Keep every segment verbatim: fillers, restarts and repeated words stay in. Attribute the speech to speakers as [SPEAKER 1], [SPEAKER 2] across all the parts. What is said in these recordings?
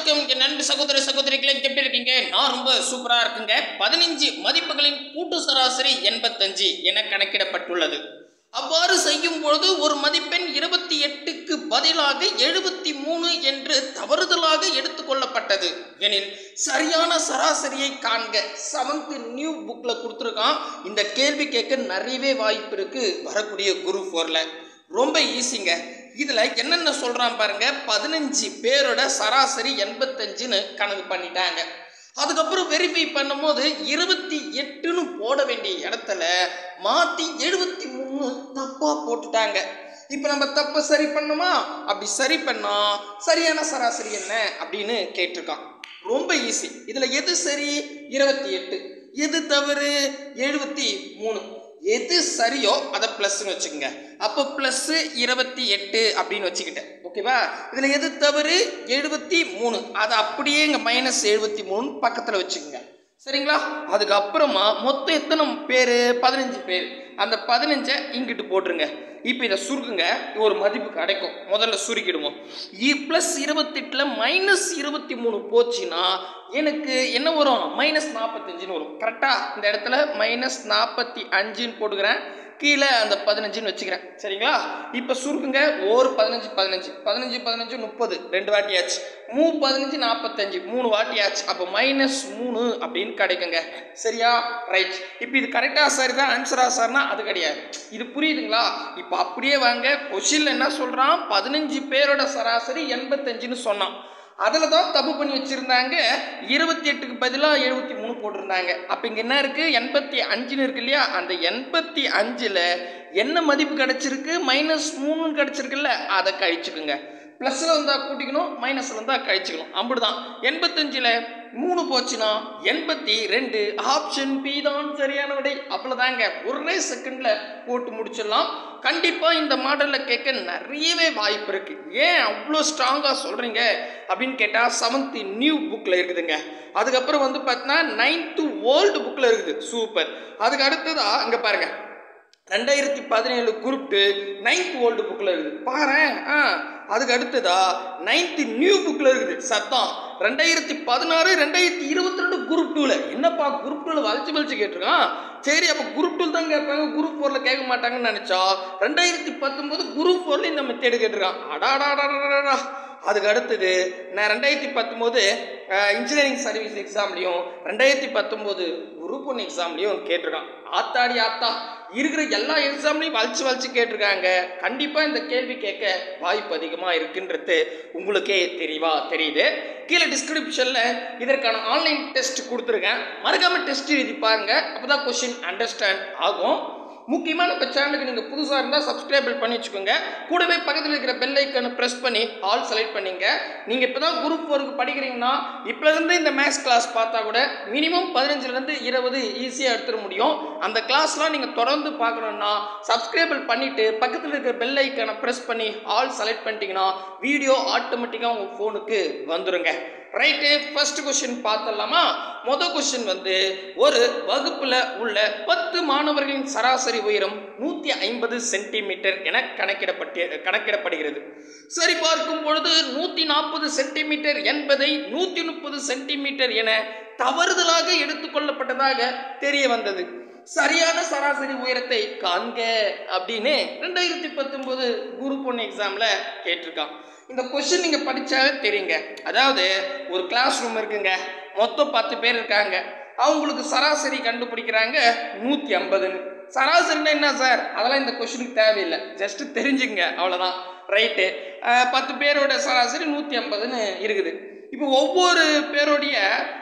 [SPEAKER 1] வணக்கம் என் நண்பு சகோதர சகோதரிகளே, எப்படி இருக்கீங்க? நான் ரொம்ப சூப்பரா இருக்குங்க. பதினைந்து மதிப்புகளின் கூட்டு சராசரி எண்பத்தஞ்சு என கணக்கிடப்பட்டுள்ளது. அவ்வாறு செய்யும் பொழுது ஒரு மதிப்பெண் இருபத்தி எட்டுக்கு பதிலாக எழுபத்தி மூணு என்று தவறுதலாக எடுத்துக்கொள்ளப்பட்டது எனில் சரியான சராசரியை காண்க. செவன்த் நியூ புக்ல கொடுத்துருக்கான். இந்த கேள்வி கேட்க நிறையவே வாய்ப்பு இருக்கு வரக்கூடிய குரூப் ஃபோர்ல. ரொம்ப ஈஸிங்க. இதுல என்னென்ன சொல்றான் பாருங்க. பதினஞ்சு பேரோட சராசரி எண்பத்தஞ்சுன்னு கணக்கு பண்ணிட்டாங்க. அதுக்கப்புறம் வெரிஃபை பண்ணும் போது இருபத்தி எட்டுன்னு போட வேண்டிய இடத்துல மாத்தி எழுபத்தி மூணு தப்பா போட்டுட்டாங்க. இப்ப நம்ம தப்ப சரி பண்ணுமா? அப்படி சரி பண்ணா சரியான சராசரி என்ன அப்படின்னு கேட்டிருக்கான். ரொம்ப ஈஸி. இதுல எது சரி? இருபத்தி எட்டு. எது தவறு? எழுபத்தி மூணு. எது சரியோ அதை பிளஸ்ன்னு வச்சுக்கோங்க. அப்போ பிளஸ் இருபத்தி எட்டு அப்படின்னு வச்சுக்கிட்டேன். ஓகேவா? இதுல எது தவறு? எழுபத்தி மூணு. அதை அப்படியே இங்க மைனஸ் எழுபத்தி மூணு பக்கத்துல வச்சுக்கோங்க. சரிங்களா? அதுக்கப்புறமா மொத்தம் எத்தனை பேர்? பதினஞ்சு பேர். அந்த பதினஞ்சை இங்கிட்டு போட்டுருங்க. இப்போ இதை சுருக்குங்க. ஒரு மதிப்பு கிடைக்கும். முதல்ல சுருக்கிடுவோம். இ பிளஸ் இருபத்தெட்டுல மைனஸ் இருபத்தி மூணு போச்சுன்னா எனக்கு என்ன வரும்? மைனஸ் நாற்பத்தஞ்சுன்னு வரும். கரெக்டா? இந்த இடத்துல மைனஸ் நாற்பத்தி அஞ்சுன்னு போட்டுக்கிறேன். கீழே அந்த பதினஞ்சுன்னு வச்சுக்கிறேன். சரிங்களா? இப்போ சுருக்குங்க. ஒரு பதினஞ்சு பதினஞ்சு பதினஞ்சு பதினஞ்சு முப்பது ரெண்டு வாட்டி ஆச்சு. மூ பதினஞ்சு நாற்பத்தஞ்சு மூணு வாட்டி ஆச்சு. அப்போ மைனஸ் மூணு அப்படின்னு கிடைக்குங்க. சரியா? ரைட். இப்போ இது கரெக்டா சரிதான் ஆன்சரா சார்னா அது கிடையாது. இது புரியுதுங்களா? இப்போ அப்படியே வாங்க. கொஸ்டின்ல என்ன சொல்றான்? பதினஞ்சு பேரோட சராசரி எண்பத்தஞ்சுன்னு சொன்னான். அதில் தான் தப்பு பண்ணி வச்சுருந்தாங்க. இருபத்தி எட்டுக்கு பதிலாக எழுபத்தி மூணு போட்டிருந்தாங்க. அப்போ இங்கே என்ன இருக்குது? எண்பத்தி அஞ்சுன்னு இருக்கு இல்லையா? அந்த எண்பத்தி அஞ்சில் என்ன மதிப்பு கிடச்சிருக்கு? மைனஸ் மூணுன்னு கிடச்சிருக்குல்ல, அதை கழிச்சுக்குங்க. ப்ளஸில் வந்தால் கூட்டிக்கணும், மைனஸில் வந்தால் கழிச்சுக்கணும். அப்படிதான். எண்பத்தஞ்சில் மூணு போச்சுன்னா எண்பத்தி ரெண்டு. ஆப்ஷன் பி தான் சரியான விடை. அவ்வளோதாங்க. ஒரே செகண்டில் போட்டு முடிச்சிடலாம். கண்டிப்பாக இந்த மாடலில் கேட்க நிறையவே வாய்ப்பு இருக்குது. ஏன் அவ்வளோ ஸ்ட்ராங்காக சொல்கிறீங்க அப்படின்னு கேட்டால் செவன்த் நியூ புக்கில் இருக்குதுங்க. அதுக்கப்புறம் வந்து பார்த்தீங்கன்னா நைன்த்து ஓல்டு புக்கில் இருக்குது. சூப்பர். அதுக்கு அடுத்ததாக இங்கே பாருங்கள். ரெண்டாயிரத்தி பதினேழு குரூப் டூ நைன்த் ஓல்டு புக்கில் இருக்குது. பாரு. ஆ அதுக்கு அடுத்ததா நைன்த் நியூ புக்கில் இருக்குது. சத்தம். ரெண்டாயிரத்தி பதினாறு ரெண்டாயிரத்தி இருபத்தி ரெண்டு குரூப் டூவில். என்னப்பா குரூப் டூவில் வலிச்சு வலிச்சு கேட்டிருக்கான். சரி, அப்போ குரூப் டூ தான் கேட்பாங்க, குரூப் ஃபோரில் கேட்க மாட்டாங்கன்னு நினச்சா ரெண்டாயிரத்தி பத்தொம்போது குரூப் ஃபோர்லேயும் இந்த மெத்தேடு கேட்டிருக்கான். அடாடாடாடா. அதுக்கு அடுத்தது நான் ரெண்டாயிரத்தி பத்தொம்போது இன்ஜினியரிங் சர்வீஸ் எக்ஸாம்லையும் ரெண்டாயிரத்தி பத்தொம்போது குரூப் ஒன் எக்ஸாம்லையும் கேட்டிருக்கான். ஆத்தாடி ஆத்தா. இருக்கிற எல்லா எக்ஸாம்லையும் வலிச்சு வலிச்சு கேட்டிருக்காங்க. கண்டிப்பாக இந்த கேள்வி கேட்க வாய்ப்பு அதிகமாக இருக்குன்றது உங்களுக்கே தெரியவா தெரியுது. கீழே டிஸ்கிரிப்ஷனில் இதற்கான ஆன்லைன் டெஸ்ட் கொடுத்துருக்கேன். மறக்காமல் டெஸ்ட் எழுதி பாருங்க. அப்போ தான் கொஸ்டின் அண்டர்ஸ்டாண்ட் ஆகும். முக்கியமாக நம்ம சேனலுக்கு நீங்கள் புதுசாக இருந்தால் சப்ஸ்கிரைப் பண்ணி வச்சுக்கோங்க. கூடவே பக்கத்தில் இருக்கிற பெல் ஐக்கனை ப்ரெஸ் பண்ணி ஆல் செலக்ட் பண்ணிங்க. நீங்கள் இப்போ தான் குரூப் ஃபோருக்கு படிக்கிறீங்கன்னா இப்போலேருந்து இந்த மேத்ஸ் கிளாஸ் பார்த்தா கூட மினிமம் பதினஞ்சுலேருந்து இருபது ஈஸியாக எடுத்துட முடியும். அந்த கிளாஸ்லாம் நீங்கள் தொடர்ந்து பார்க்கணுன்னா சப்ஸ்கிரைப் பண்ணிவிட்டு பக்கத்தில் இருக்கிற பெல் ஐக்கனை ப்ரெஸ் பண்ணி ஆல் செலக்ட் பண்ணிட்டீங்கன்னா வீடியோ ஆட்டோமேட்டிக்காக உங்கள் ஃபோனுக்கு வந்துடுங்க. ரைட்டு. ஃபர்ஸ்ட் கொஸ்டின் பார்த்துடலாமா? மொதல் கொஸ்டின் வந்து ஒரு வகுப்புல உள்ள பத்து மாணவர்களின் சராசரி உயரம் நூற்றி ஐம்பது சென்டிமீட்டர் என கணக்கிடப்பட்டு கணக்கிடப்படுகிறது. சரி பார்க்கும் பொழுது நூற்றி நாற்பது சென்டிமீட்டர் என்பதை நூற்றி முப்பது சென்டிமீட்டர் என தவறுதலாக எடுத்துக்கொள்ளப்பட்டதாக தெரிய வந்தது. சரியான சராசரி உயரத்தை காண்க அப்படின்னு ரெண்டாயிரத்தி பத்தொன்பது குரூப் ஒன் எக்ஸாம்ல கேட்டிருக்கான். இந்த கொஸ்டின் நீங்க படிச்சாவே தெரியுங்க. அதாவது ஒரு கிளாஸ் ரூம் இருக்குங்க. மொத்தம் பத்து பேர் இருக்காங்க. அவங்களுக்கு சராசரி கண்டுபிடிக்கிறாங்க நூற்றி ஐம்பதுன்னு. சராசரினா என்ன சார்? அதெல்லாம் இந்த கொஸ்டினுக்கு தேவையில்லை. ஜஸ்ட் தெரிஞ்சுங்க, அவ்வளோதான். ரைட்டு. பத்து பேரோட சராசரி நூற்றி ஐம்பதுன்னு இருக்குது. இப்போ ஒவ்வொரு பேருடைய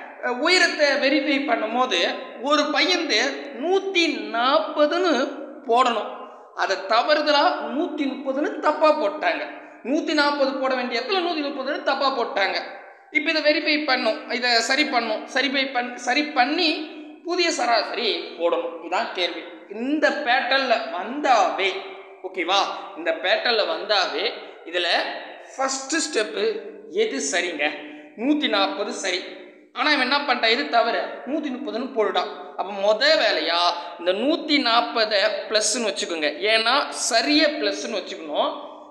[SPEAKER 1] உயரத்தை வெரிஃபை பண்ணும் போது ஒரு பையன் நூற்றி நாற்பதுன்னு போடணும். அதை தவறுதலா நூற்றி முப்பதுன்னு தப்பா போட்டாங்க. நூற்றி நாற்பது போட வேண்டிய இடத்துல நூற்றி முப்பதுன்னு தப்பா போட்டாங்க. இப்போ இதை வெரிஃபை பண்ணும், இதை சரி பண்ணும். சரிபை பண் சரி பண்ணி புதிய சராசரி போடணும். இதான் கேள்வி. இந்த பேட்டர்ல வந்தாவே ஓகேவா? இந்த பேட்டர்ல வந்தாவே இதில் ஃபர்ஸ்ட் ஸ்டெப்பு எது சரிங்க? நூற்றி நாற்பது சரி. ஆனால் இவன் என்ன பண்ணிட்டான்? இது தவிர நூற்றி முப்பதுன்னு போடுடான். அப்போ மொதல் வேலையா இந்த நூற்றி நாற்பதை ப்ளஸ்ன்னு வச்சுக்கோங்க. ஏன்னா சரியை ப்ளஸ்ன்னு வச்சுக்கணும்.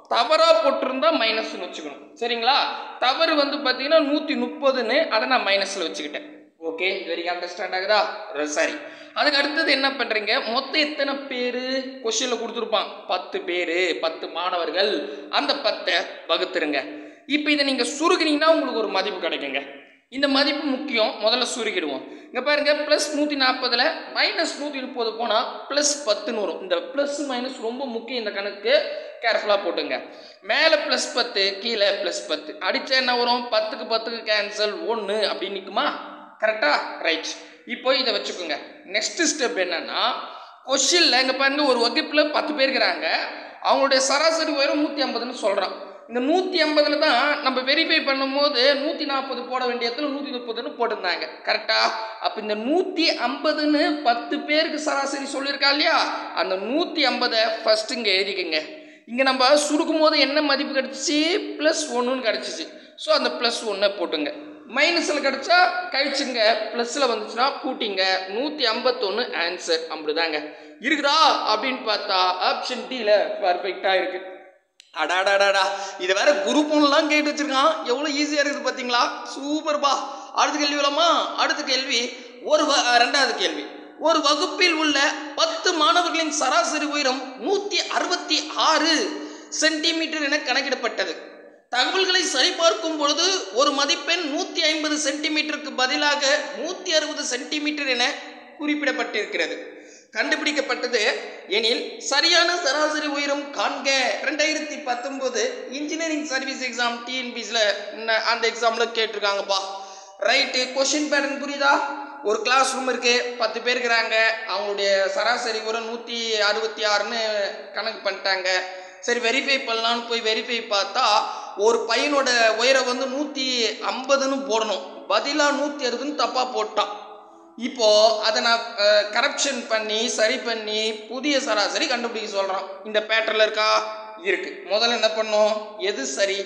[SPEAKER 1] தவறாக போட்டிருந்தா மைனஸ்ன்னு வச்சுக்கணும். சரிங்களா? தவறு வந்து பார்த்தீங்கன்னா நூற்றி முப்பதுன்னு அதை நான் மைனஸில் வச்சுக்கிட்டேன். ஓகே, வெரி அண்டர்ஸ்டாண்ட் ஆகுதா? சரி, அதுக்கு அடுத்தது என்ன பண்ணுறீங்க, மொத்தம் எத்தனை பேர் கொஸ்டினில் கொடுத்துருப்பான், பத்து பேர், பத்து மாணவர்கள், அந்த பத்தை வகுத்துருங்க. இப்போ இதை நீங்கள் சுருகினீங்கன்னா உங்களுக்கு ஒரு மதிப்பு கிடைக்குங்க. இந்த மதிப்பு முக்கியம், முதல்ல சுருக்கிடுவோம். இங்கே பாருங்க, ப்ளஸ் நூற்றி நாற்பதில் மைனஸ் நூற்றி முப்பது போனால் ப்ளஸ் பத்துன்னு வரும். இந்த ப்ளஸ் மைனஸ் ரொம்ப முக்கியம், இந்த கணக்கு கேர்ஃபுல்லாக போட்டுங்க. மேலே ப்ளஸ் பத்து, கீழே ப்ளஸ் பத்து, அடித்தா என்ன வரும், பத்துக்கு பத்துக்கு கேன்சல், ஒன்று அப்படின்னு நிற்குமா? கரெக்டா? ரைட். இப்போ இதை வச்சுக்கோங்க. நெக்ஸ்ட் ஸ்டெப் என்னன்னா, கொஸ்டினில் இங்கே பாருங்க, ஒரு வகுப்பில் பத்து பேர் இருக்கிறாங்க, அவங்களுடைய சராசரி உயரம் நூற்றி ஐம்பதுன்னு சொல்கிறான். இந்த நூற்றி ஐம்பதில் தான் நம்ம வெரிஃபை பண்ணும்போது நூற்றி நாற்பது போட வேண்டிய இடத்துல நூற்றி முப்பதுன்னு போட்டிருந்தாங்க. கரெக்டா? அப்போ இந்த நூற்றி ஐம்பதுன்னு பத்து பேருக்கு சராசரி சொல்லியிருக்கா இல்லையா, அந்த நூற்றி ஐம்பதை ஃபஸ்ட்டு இங்கே எழுதிக்கங்க. இங்கே நம்ம சுருக்கும் போது என்ன மதிப்பு கிடச்சிச்சு, ப்ளஸ் ஒன்றுன்னு கிடச்சிச்சு. ஸோ அந்த ப்ளஸ் ஒன்றை போட்டுங்க. மைனஸில் கிடச்சா கழிச்சுங்க, ப்ளஸில் வந்துச்சுன்னா கூட்டிங்க. நூற்றி ஐம்பத்தொன்று ஆன்சர். அப்படிதாங்க இருக்குதா அப்படின்னு பார்த்தா ஆப்ஷன் டியில் பர்ஃபெக்டாக இருக்குது. அடாடாடாடா, இதை வேற குரூப் ஒன்றுலாம் கேட்டு வச்சிருக்கான். எவ்வளோ ஈஸியாக இருக்குது பார்த்தீங்களா? சூப்பர்பா. அடுத்த கேள்வி இல்லாமா? அடுத்த கேள்வி ஒரு வ ரெண்டாவது கேள்வி. ஒரு வகுப்பில் உள்ள பத்து மாணவர்களின் சராசரி உயரம் நூற்றி அறுபத்தி ஆறு சென்டிமீட்டர் என கணக்கிடப்பட்டது. தகவல்களை சரிபார்க்கும் பொழுது ஒரு மதிப்பெண் நூற்றி ஐம்பது சென்டிமீட்டருக்கு பதிலாக நூற்றி அறுபது சென்டிமீட்டர் என குறிப்பிடப்பட்டிருக்கிறது. கண்டுபிடிக்கப்பட்டது எனில் சரியான சராசரி உயரம் காண்க. ரெண்டாயிரத்தி பத்தொன்பது இன்ஜினியரிங் சர்வீஸ் எக்ஸாம் டிஎன்பிசியில் அந்த எக்ஸாமில் கேட்டிருக்காங்கப்பா. ரைட்டு, கொஸ்டின் பேட்டர்ன் புரியுதா? ஒரு கிளாஸ் ரூம் இருக்குது, பத்து பேர் இருக்கிறாங்க, அவங்களுடைய சராசரி உயரம் நூற்றி அறுபத்தி ஆறுன்னு கணக்கு பண்ணிட்டாங்க. சரி, வெரிஃபை பண்ணலான்னு போய் வெரிஃபை பார்த்தா ஒரு பையனோட உயரம் வந்து நூற்றி ஐம்பதுன்னு போடணும், பதிலாக நூற்றி அறுபதுன்னு தப்பாக போட்டான். இப்போது அதை நான் கரெக்ஷன் பண்ணி சரி பண்ணி புதிய சராசரி கண்டுபிடிக்க சொல்கிறான். இந்த பேட்டர்னில் இருக்கா? இருக்குது. முதல்ல என்ன பண்ணோம், எது சரி,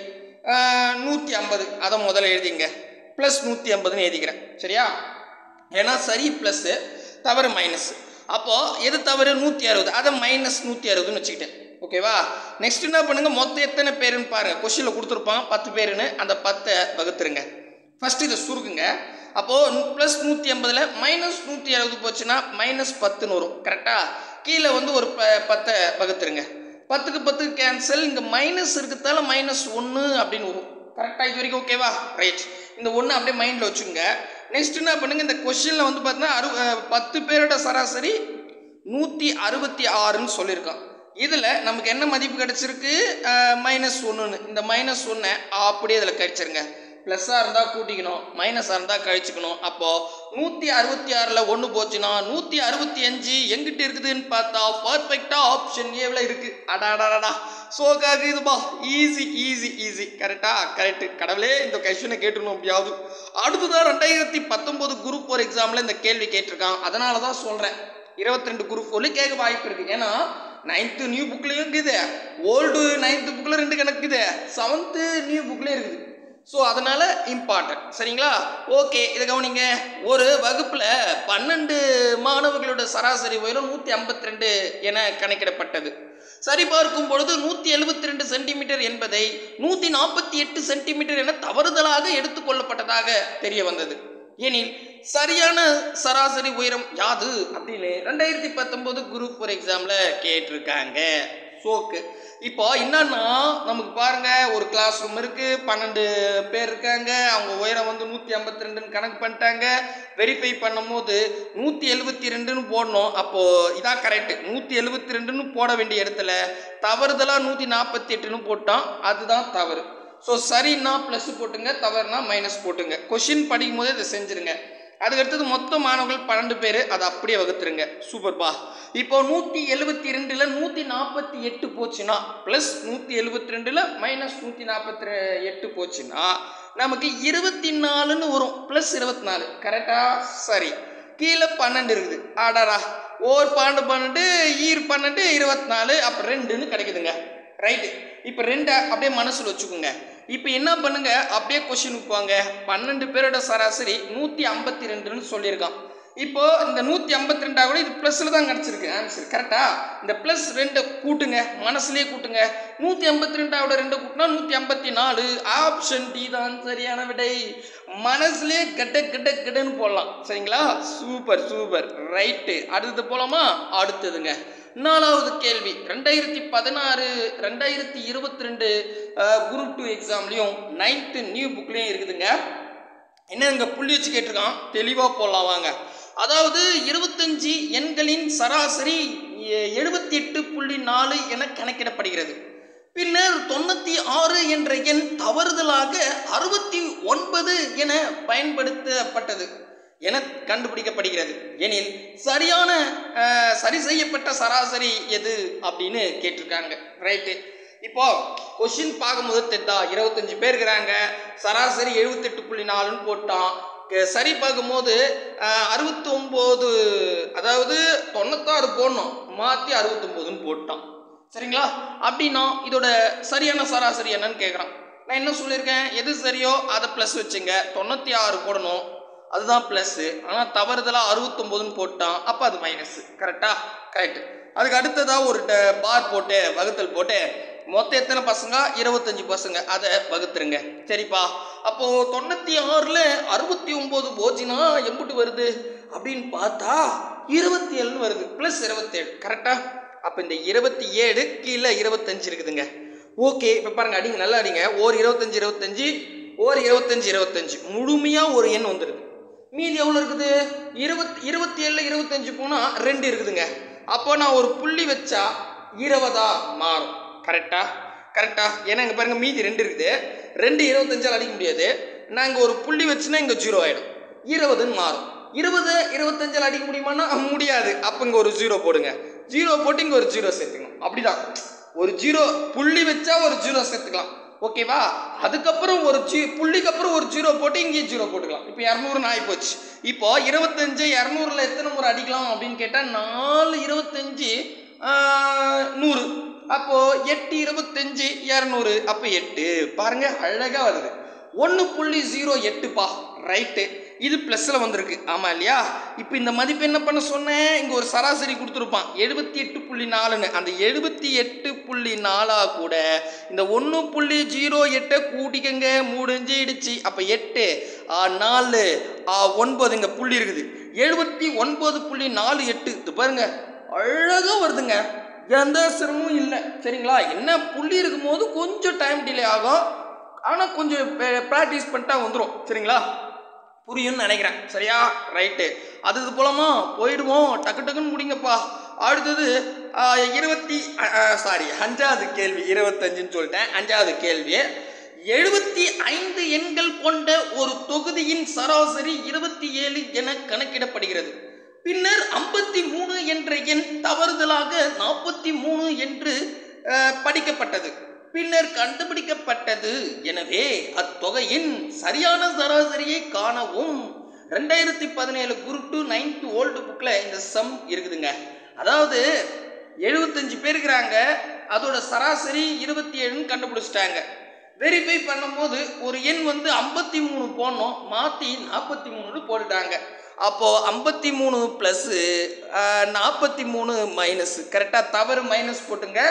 [SPEAKER 1] நூற்றி ஐம்பது, அதை முதல்ல எழுதிங்க. ப்ளஸ் நூற்றி ஐம்பதுன்னு எழுதிக்கிறேன். சரியா? ஏன்னா சரி ப்ளஸ்ஸு, தவறு மைனஸ். அப்போது எது தவறு, நூற்றி அறுபது, அதை மைனஸ் நூற்றி அறுபதுன்னு வச்சுக்கிட்டேன். ஓகேவா? நெக்ஸ்ட் என்ன பண்ணுங்கள், மொத்தம் எத்தனை பேருன்னு பாருங்கள். கொஸ்டினில் கொடுத்துருப்பான் பத்து பேருன்னு, அந்த பத்தை வகுத்துருங்க. ஃபஸ்ட்டு இதை சுருக்குங்க. அப்போது ப்ளஸ் நூற்றி ஐம்பதில் மைனஸ் நூற்றி அறுபது போச்சுன்னா மைனஸ் பத்துன்னு வரும். கரெக்டாக? கீழே வந்து ஒரு ப பத்தை வகுத்துருங்க. பத்துக்கு பத்துக்கு கேன்சல், இங்கே மைனஸ் இருக்கிறதால மைனஸ் ஒன்று அப்படின்னு வரும். கரெக்டாக? இது வரைக்கும் ஓகேவா? ரைட். இந்த ஒன்று அப்படியே மைண்டில் வச்சுங்க. நெக்ஸ்ட் என்ன பண்ணுங்கள், இந்த கொஸ்டினில் வந்து பார்த்தீங்கன்னா அறு பத்து பேரோட சராசரி நூற்றி அறுபத்தி ஆறுன்னு சொல்லியிருக்கான். இதில் நமக்கு என்ன மதிப்பு கிடச்சிருக்கு, மைனஸ் ஒன்றுன்னு. இந்த மைனஸ் ஒன்றை அப்படியே இதில் கழிச்சிருங்க. ப்ளஸ்ஸாக இருந்தால் கூட்டிக்கணும், மைனஸாக இருந்தால் கழிச்சுக்கணும். அப்போது நூற்றி அறுபத்தி ஆறில் ஒன்று போச்சுன்னா நூற்றி அறுபத்தி அஞ்சு எங்கிட்ட இருக்குதுன்னு பார்த்தா பர்ஃபெக்டாக ஆப்ஷன் ஏவில் இருக்குது. அடாடாடா, சோக்காக இதுபா, ஈஸி ஈஸி ஈஸி. கரெக்டாக? கரெக்டு. கடவுளே, இந்த கொஸ்டினை கேட்டுக்கணும் எப்படியாவது. அடுத்ததான் ரெண்டாயிரத்தி பத்தொம்போது குரூப் ஃபோர் எக்ஸாமில் இந்த கேள்வி கேட்டிருக்கான். அதனால தான் சொல்கிறேன், இருபத்தி ரெண்டு குரூப் ஃபோர்லேயும் கேட்க வாய்ப்பு இருக்குது. ஏன்னா நைன்த்து நியூ புக்லேயும் இருக்குது, ஓல்டு நைன்த்து புக்கில் ரெண்டு கணக்குது, செவன்த்து நியூ புக்லேயும் இருக்குது. ஸோ அதனால் இம்பார்ட்டன்ட். சரிங்களா? ஓகே, இதை கவனிங்க. ஒரு வகுப்பில் பன்னெண்டு மாணவர்களோட சராசரி உயரம் நூற்றி ஐம்பத்தி ரெண்டு என கணக்கிடப்பட்டது. சரிபார்க்கும் பொழுது நூற்றி எழுபத்தி ரெண்டு சென்டிமீட்டர் என்பதை நூற்றி நாற்பத்தி எட்டு சென்டிமீட்டர் என தவறுதலாக எடுத்துக்கொள்ளப்பட்டதாக தெரிய வந்தது. எனில் சரியான சராசரி உயரம் யாது அப்படின்னு ரெண்டாயிரத்தி பத்தொம்போது குரூப் ஃபோர் எக்ஸாமில் கேட்டிருக்காங்க. சோக்கு இப்போ என்னன்னா, நமக்கு பாருங்க, ஒரு கிளாஸ் ரூம் இருக்குது, பன்னெண்டு பேர் இருக்காங்க, அவங்க உயரம் வந்து நூற்றி ஐம்பத்தி ரெண்டுன்னு கணக்கு பண்ணிட்டாங்க. வெரிஃபை பண்ணும் போது நூற்றி எழுபத்தி ரெண்டுன்னு போடணும். அப்போது இதான் கரெக்டு. நூற்றி எழுபத்தி ரெண்டுன்னு போட வேண்டிய இடத்துல தவறுதலாக நூற்றி நாற்பத்தி எட்டுன்னு போட்டான். அதுதான் தவறு. ஸோ சரின்னா ப்ளஸ் போட்டுங்க, தவறுனா மைனஸ் போட்டுங்க. கொஷின் படிக்கும் போதே இதை செஞ்சுருங்க. அதுக்கடுத்தது மொத்த மாணவர்கள் பன்னெண்டு பேர், அதை அப்படியே வகுத்துருங்க. சூப்பர்பா. இப்போ நூற்றி எழுபத்தி ரெண்டில் நூற்றி நாற்பத்தி எட்டு போச்சுன்னா ப்ளஸ் நூற்றி எழுபத்தி ரெண்டில் மைனஸ் நூற்றி நாற்பத்தி எட்டு போச்சுன்னா நமக்கு இருபத்தி நாலுன்னு வரும். ப்ளஸ் இருபத்தி நாலு. கரெக்டா? சரி. கீழே பன்னெண்டு இருக்குது. ஆடாடா, ஓர் பன்னெண்டு பன்னெண்டு ஈர் பன்னெண்டு இருபத்தி நாலு, அப்போ ரெண்டுன்னு கிடைக்குதுங்க. ரைட்டு. இப்போ ரெண்டை அப்படியே மனசில் வச்சுக்கோங்க. இப்போ என்ன பண்ணுங்க, அப்படியே கொஸ்டினுக்கு போங்க. பன்னெண்டு பேரோட சராசரி நூற்றி ஐம்பத்தி ரெண்டுன்னு சொல்லியிருக்கான். இப்போ இந்த நூற்றி ஐம்பத்தி ரெண்டா கூட இது ப்ளஸில் தான் கிடச்சிருக்கு ஆன்சர். கரெக்டா? இந்த ப்ளஸ் ரெண்டு கூட்டுங்க, மனசுலேயே கூட்டுங்க. நூற்றி ஐம்பத்தி ரெண்டாவோட ரெண்டு கூட்டினா நூற்றி ஐம்பத்தி நாலு. ஆப்ஷன் டி தான் சரியான விடை. மனசுலேயே கெட்ட கெட்ட கெட்டன்னு போடலாம். சரிங்களா? Super super. ரைட்டு. அடுத்தது போலாமா? அடுத்ததுங்க நாலாவது கேள்வி. ரெண்டாயிரத்தி பதினாறு ரெண்டாயிரத்தி இருபத்தி ரெண்டு குரூப் டூ எக்ஸாம்லையும் நைன்த்து நியூ புக்லேயும் இருக்குதுங்க. என்ன இங்கே புள்ளி வச்சு கேட்டிருக்கான், தெளிவாக போடலாம் வாங்க. அதாவது இருபத்தஞ்சி எண்களின் சராசரி எழுபத்தி எட்டு புள்ளி நாலு என கணக்கிடப்படுகிறது. பின்னர் தொண்ணூற்றி ஆறு என்ற எண் தவறுதலாக அறுபத்தி ஒன்பது என பயன்படுத்தப்பட்டது என கண்டுபிடிக்கப்படுகிறது எனில் சரியான சரி செய்யப்பட்ட சராசரி எது அப்படின்னு கேட்டிருக்காங்க. ரைட்டு. இப்போ கொஸ்டின் பார்க்கும்போது தெத்தா இருபத்தஞ்சு பேர் இருக்கிறாங்க, சராசரி எழுபத்தெட்டு புள்ளி நாலுன்னு போட்டான். சரி பார்க்கும்போது அறுபத்தி ஒம்பது, அதாவது தொண்ணூத்தாறு போடணும், மாற்றி அறுபத்தொம்போதுன்னு போட்டான். சரிங்களா? அப்படின்னா இதோட சரியான சராசரி என்னன்னு கேட்குறான். நான் என்ன சொல்லியிருக்கேன், எது சரியோ அதை ப்ளஸ் வச்சுங்க, தொண்ணூற்றி ஆறு போடணும், அதுதான் ப்ளஸ்ஸு. ஆனால் தவறுதலாக அறுபத்தொம்போதுன்னு போட்டான், அப்போ அது மைனஸு. கரெக்டா? கரெக்டு. அதுக்கு அடுத்ததாக ஒரு பார் போட்டு வகுத்தல் போட்டு மொத்தம் எத்தனை பசங்க? இருபத்தஞ்சி பசங்க, அதை வகுத்துருங்க. சரிப்பா. அப்போது தொண்ணூற்றி ஆறில் அறுபத்தி ஒம்பது போச்சுன்னா எம்பிட்டு வருது அப்படின்னு பார்த்தா இருபத்தி ஏழுன்னு வருது. ப்ளஸ் இருபத்தேழு. கரெக்டாக? அப்போ இந்த இருபத்தி ஏழு கீழே இருபத்தஞ்சு இருக்குதுங்க. ஓகே. இப்போ பாருங்க, அடிங்க, நல்லா அடிங்க. ஒரு இருபத்தஞ்சி இருபத்தஞ்சி ஒரு இருபத்தஞ்சி இருபத்தஞ்சி முழுமையாக ஒரு எண் வந்துடுது. மீதி எவ்வளோ இருக்குது? இருபத்தி இருபத்தி ஏழில் இருபத்தஞ்சு போனால் ரெண்டு இருக்குதுங்க. அப்போ நான் ஒரு புள்ளி வச்சா இருபதா மாறும். கரெக்டா? கரெக்டா? ஏன்னா இங்கே பாருங்கள், மீதி ரெண்டு இருக்குது. ரெண்டு இருபத்தஞ்சால் அடிக்க முடியாது. நான் இங்கே ஒரு புள்ளி வச்சுன்னா இங்கே ஜீரோ ஆகிடும், இருபதுன்னு மாறும். இருபது இருபத்தஞ்சால் அடிக்க முடியுமான்னா முடியாது. அப்போ இங்கே ஒரு ஜீரோ போடுங்க, ஜீரோ போட்டு இங்கே ஒரு ஜீரோ சேர்த்துக்கணும். அப்படிதான், ஒரு ஜீரோ புள்ளி வச்சா ஒரு ஜீரோ சேர்த்துக்கலாம். ஓகேவா? அதுக்கப்புறம் ஒரு ஜீ புள்ளிக்கு அப்புறம் ஒரு ஜீரோ போட்டு இங்கேயும் ஜீரோ போட்டுக்கலாம். இப்போ இரநூறுன்னு ஆகி போச்சு. இப்போ இருபத்தஞ்சு இரநூறுல எத்தனை முறை அடிக்கலாம் அப்படின்னு கேட்டால் நாலு இருபத்தஞ்சி நூறு. அப்போது எட்டு இருபத்தஞ்சி இரநூறு, அப்போ எட்டு. பாருங்க, அழகாக வருது. ஒன்று புள்ளி ஜீரோ எட்டுப்பா. ரைட்டு. இது ப்ளஸில் வந்திருக்கு. ஆமாம் இல்லையா? இப்போ இந்த மதிப்பு என்ன பண்ண சொன்னேன், இங்கே ஒரு சராசரி கொடுத்துருப்பான் எழுபத்தி எட்டு புள்ளி நாலுன்னு. அந்த எழுபத்தி எட்டு புள்ளி நாலாக கூட இந்த ஒன்று புள்ளி ஜீரோ எட்டை கூட்டிக்கங்க, முடிஞ்சிடுச்சு. அப்போ எட்டு நாலு ஒன்பது, இங்கே புள்ளி இருக்குது. எழுபத்தி ஒன்பது புள்ளி நாலு எட்டு. இது பாருங்க, அழகாக வருதுங்க, எந்த சிரமமும் இல்லை. சரிங்களா? என்ன புள்ளி இருக்கும் போது கொஞ்சம் டைம் டிலே ஆகும், ஆனால் கொஞ்சம் ப்ராக்டிஸ் பண்ணிட்டா வந்துடும். சரிங்களா? புரியும்னு நினைக்கிறேன். சரியா? ரைட்டு. அது இது போலமா போயிடுவோம், டக்கு டக்குன்னு முடிங்கப்பா. அடுத்தது இருபத்தி சாரி அஞ்சாவது கேள்வி. இருபத்தஞ்சுன்னு சொல்லிட்டேன். அஞ்சாவது கேள்வி. எழுபத்தி ஐந்து எண்கள் கொண்ட ஒரு தொகுதியின் சராசரி இருபத்தி ஏழு என கணக்கிடப்படுகிறது. பின்னர் ஐம்பத்தி மூணு என்ற எண் தவறுதலாக நாற்பத்தி மூணு என்று படிக்கப்பட்டது, பின்னர் கண்டுபிடிக்கப்பட்டது. எனவே அத்தொகையின் சரியான சராசரியை காணவும். ரெண்டாயிரத்தி பதினேழு குரூப் டூ நைன்த் ஓல்டு புக்கில் இந்த சம் இருக்குதுங்க. அதாவது எழுபத்தஞ்சு பேர் இருக்கிறாங்க, அதோட சராசரி இருபத்தி ஏழுன்னு கண்டுபிடிச்சிட்டாங்க. வெரிஃபை பண்ணும்போது ஒரு எண் வந்து ஐம்பத்தி மூணு போடணும், மாற்றி நாற்பத்தி மூணுன்னு போட்டுட்டாங்க. அப்போது ஐம்பத்தி மூணு ப்ளஸ்ஸு நாற்பத்தி மூணு மைனஸு. கரெக்டாக? தவறு மைனஸ் போட்டுங்க,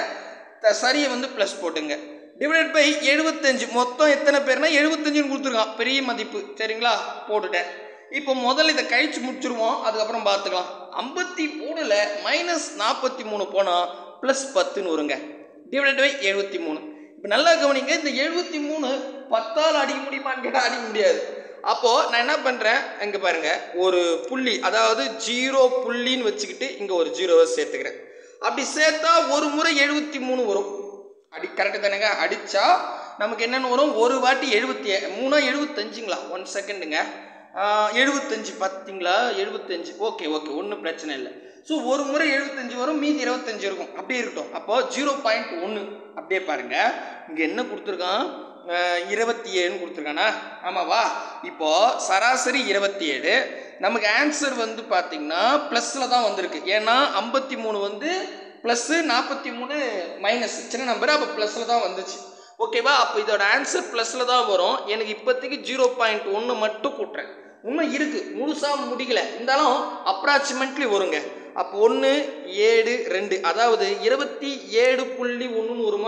[SPEAKER 1] சரியை வந்து ப்ளஸ் போட்டுங்க. டிவைட் பை எழுபத்தஞ்சு. மொத்தம் எத்தனை பேர்னா எழுபத்தஞ்சுன்னு கொடுத்துருக்கான், பெரிய மதிப்பு. சரிங்களா? போட்டுட்டேன். இப்போ முதல்ல இதை கழிச்சு முடிச்சுருவோம், அதுக்கப்புறம் பார்த்துக்கலாம். ஐம்பத்தி மூணில் மைனஸ் நாற்பத்தி மூணு போனால் ப்ளஸ் பத்துன்னு வருங்க. டிவைட் பை எழுபத்தி மூணு. இப்போ நல்லா கவனிங்க, இந்த எழுபத்தி மூணு பத்தால் அடிக்க முடியுமான்னு கேட்டால் அடிக்க முடியாது. அப்போது நான் என்ன பண்ணுறேன், இங்கே பாருங்கள், ஒரு புள்ளி, அதாவது ஜீரோ புள்ளின்னு வச்சுக்கிட்டு இங்கே ஒரு ஜீரோவை சேர்த்துக்கிறேன். அப்படி சேர்த்தா ஒரு முறை எழுபத்தி மூணு வரும். அடி கரெக்டு தானேங்க? அடித்தா நமக்கு என்னென்னு வரும், ஒரு வாட்டி எழுபத்தி மூணா எழுபத்தஞ்சுங்களா? ஒன் செகண்டுங்க. எழுபத்தஞ்சு பார்த்தீங்களா? எழுபத்தஞ்சு. ஓகே ஓகே, ஒன்றும் பிரச்சனை இல்லை. ஸோ ஒரு முறை எழுபத்தஞ்சு வரும், மீதி இருபத்தஞ்சு இருக்கும். அப்படியே இருக்கட்டும். அப்போது ஜீரோ பாயிண்ட் ஒன்று அப்படியே பாருங்கள். இங்கே என்ன கொடுத்துருக்கான், இருபத்தி ஏழுன்னு கொடுத்துருக்கானா? ஆமாவா? இப்போது சராசரி இருபத்தி ஏழு. நமக்கு ஆன்சர் வந்து பார்த்திங்கன்னா ப்ளஸில் தான் வந்திருக்கு. ஏன்னா ஐம்பத்தி மூணு வந்து ப்ளஸ்ஸு, நாற்பத்தி மூணு மைனஸ், சின்ன நம்பர், அப்போ ப்ளஸில் தான் வந்துச்சு. ஓகேவா? அப்போ இதோட ஆன்சர் ப்ளஸில் தான் வரும். எனக்கு இப்போதைக்கு ஜீரோ பாயிண்ட் ஒன்று மட்டும் கூட்டுறேன். இன்னும் இருக்குது, முழுசாக முடிக்கல, இருந்தாலும் அப்ராக்சிமேட்லி வருங்க. அப்போ ஒன்று ஏழு ரெண்டு, அதாவது இருபத்தி ஏழு புள்ளி ஒன்றுன்னு வருமா?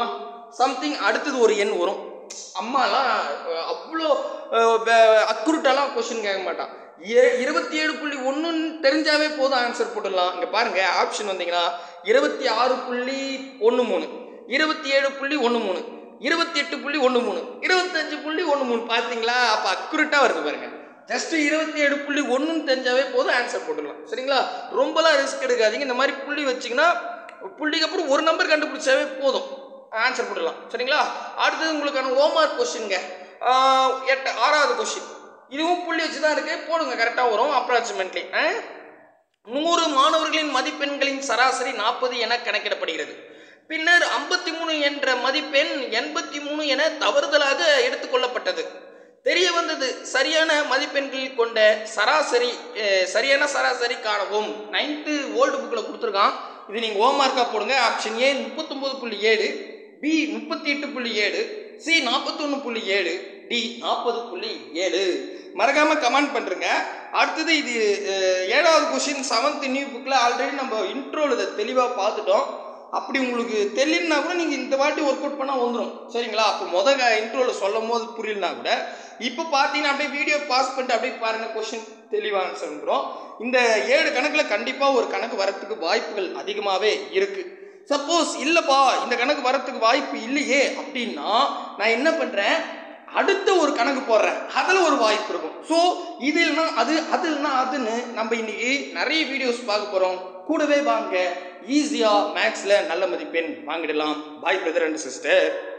[SPEAKER 2] சம்திங் அடுத்தது ஒரு எண் வரும். அம்மாலாம் அவ்வளோ அக்யூரேட்டாலாம் கொஸ்டின் கேட்க மாட்டான். ஏ இருபத்தி ஏழு புள்ளி ஒன்றுன்னு தெரிஞ்சாவே போதும் ஆன்சர் போட்டுடலாம். இங்கே பாருங்கள் ஆப்ஷன் வந்தீங்கன்னா இருபத்தி ஆறு புள்ளி ஒன்று மூணு இருபத்தி ஏழு புள்ளி ஒன்று மூணு இருபத்தி எட்டு புள்ளி ஒன்று மூணு இருபத்தஞ்சு புள்ளி ஒன்று மூணு பார்த்தீங்களா? அப்போ அக்யூரேட்டாக வருது பாருங்கள். ஜஸ்ட் இருபத்தி ஏழு புள்ளி ஒன்றுன்னு தெரிஞ்சாவே போதும் ஆன்சர் போட்டுடலாம். சரிங்களா? ரொம்பலாம் ரிஸ்க் எடுக்காதீங்க. இந்த மாதிரி புள்ளி வச்சிங்கன்னா புள்ளிக்கு அப்புறம் ஒரு நம்பர் கண்டுபிடிச்சாவே போதும் ஆன்சர் போட்டுடலாம். சரிங்களா? அடுத்தது உங்களுக்கான ஹோம்வொர்க் கொஸ்டின்ங்க. எட்டு ஆறாவது கொஸ்டின். இதுவும் புள்ளி வச்சு தான் இருக்குது, போடுங்க கரெக்டாக வரும். அப்ராக்சிமேட்லி நூறு மாணவர்களின் மதிப்பெண்களின் சராசரி நாற்பது என கணக்கிடப்படுகிறது. பின்னர் ஐம்பத்தி மூணு என்ற மதிப்பெண் எண்பத்தி மூணு என தவறுதலாக எடுத்துக்கொள்ளப்பட்டது. தெரிய வந்தது சரியான மதிப்பெண்கள் கொண்ட சராசரி சரியான சராசரி காணவும். நைன்த்து ஓல்டு புக்கில் கொடுத்துருக்கான். இது நீங்கள் ஹோம்வொர்க்காக போடுங்க. ஆப்ஷன் ஏ முப்பத்தொம்பது புள்ளி ஏழு, பி முப்பத்தி எட்டு புள்ளி ஏழு, சி நாற்பத்தொன்று புள்ளி ஏழு, டி நாற்பது புள்ளி ஏழு. மறக்காமல் கமெண்ட் பண்ணுறங்க. அடுத்தது இது ஏழாவது கொஸ்டின் செவன்த் நியூ புக்கில் ஆல்ரெடி நம்ம இன்ட்ரோவில் இதை தெளிவாக பார்த்துட்டோம். அப்படி உங்களுக்கு தெரியலனா கூட நீங்கள் இந்த வாட்டி ஒர்க் அவுட் பண்ணால் வந்துடும். சரிங்களா? அப்போ முதல் இன்ட்ரோவில் சொல்லும் போது புரியலனா கூட இப்போ பார்த்தீங்கன்னா அப்படியே வீடியோ பாஸ் பண்ணிட்டு அப்படியே பாருங்கள், கொஸ்டின் தெளிவாக ஆன்சர் வந்துடும். இந்த ஏழு கணக்கில் கண்டிப்பாக ஒரு கணக்கு வரத்துக்கு வாய்ப்புகள் அதிகமாகவே இருக்குது. சப்போஸ் இல்லைப்பா இந்த கணக்கு வரத்துக்கு வாய்ப்பு இல்லையே அப்படின்னா நான் என்ன பண்ணுறேன், அடுத்த ஒரு கணக்கு போடுறேன், அதில் ஒரு வாய்ப்பு இருக்கும். ஸோ இது இல்லைனா அது அது இல்லைனா அதுன்னு நம்ம இன்னைக்கு நிறைய வீடியோஸ் பார்க்க போகிறோம். கூடவே வாங்க ஈஸியாக மேக்ஸில் நல்ல மதிப்பெண் வாங்கிடலாம். Bye brother and sister.